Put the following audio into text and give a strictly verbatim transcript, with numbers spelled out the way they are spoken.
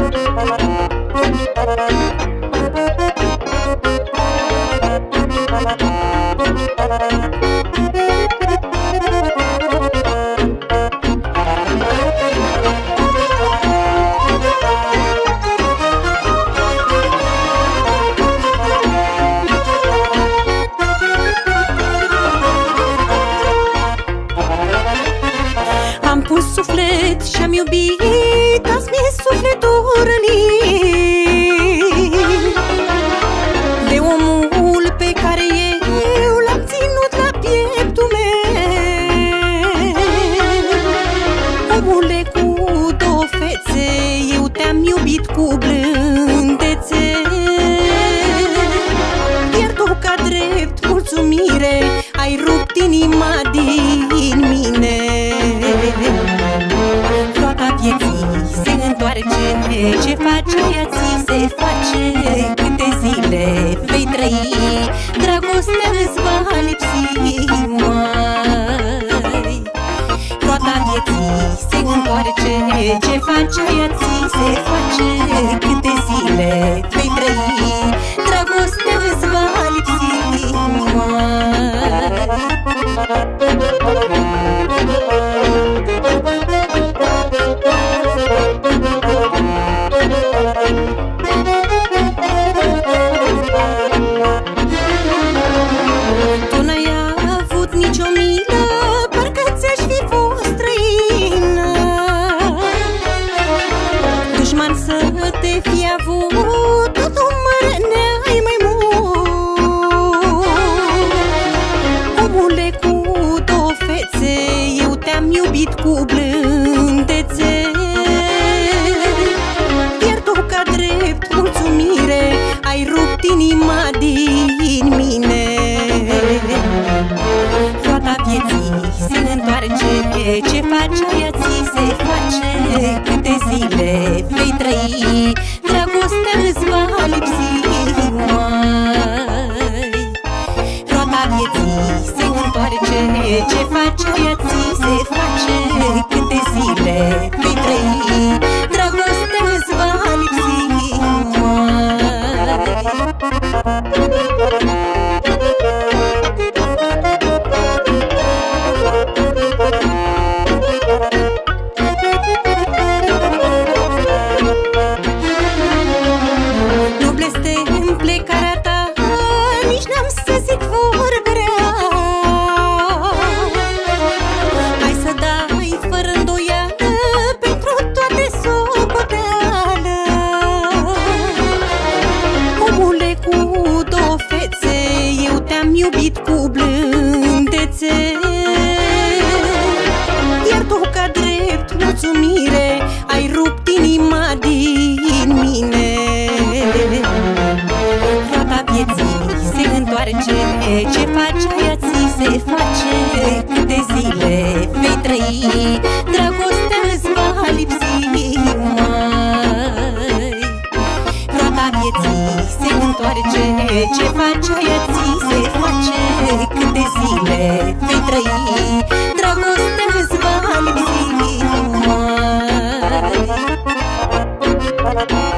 Am pus suflet și-am iubit, azi mi-e sufletul rănit de omul pe care eu l-am ținut la pieptul meu. Omule cu două fețe, eu te-am iubit cu blândețe, iar tu ca drept mulțumire ai rupt inima din mine. Roata vieții se întoarce, ce face ea ți se face. Câte zile vei trăi, dragostea îți va lipsi, măi. Roata vieții se întoarce, ce face ea ți se face. Câte zile vei trăi, dragostea îți va lipsi, măi. Tu n-ai avut nicio milă, parcă ți-aș fi fost străină. Dușman să te fi avut, totul mă răneai mai mult. Omule cu două fețe, eu te-am iubit cu blândețe, iar tu ca drept mulțumire ai rupt inima din mine. Roata vieții se întoarce, ce face ea ți se face. Câte zile vei trăi, dragostea îți va lipsi, măi. Roata vieții se întoarce, ce face ea ți se face. Câte zile vei trăi, dragostea îți va lipsi, nu blestem plecarea ta, nici n-am să zic vorbe rea. Hai să dai fără îndoială pentru toate socoteală. Omule cu două fețe, eu te-am iubit cu blândețe, iar tu ca drept mulțumire ai rupt inima din mine. Roata vieții se întoarce, ce face ea ți se face. Câte zile vei trăi, dragostea îți va lipsi, măi. Roata vieții se întoarce, ce face ea ți se face. Câte zile vei trăi, dragostea îți va lipsi, măi.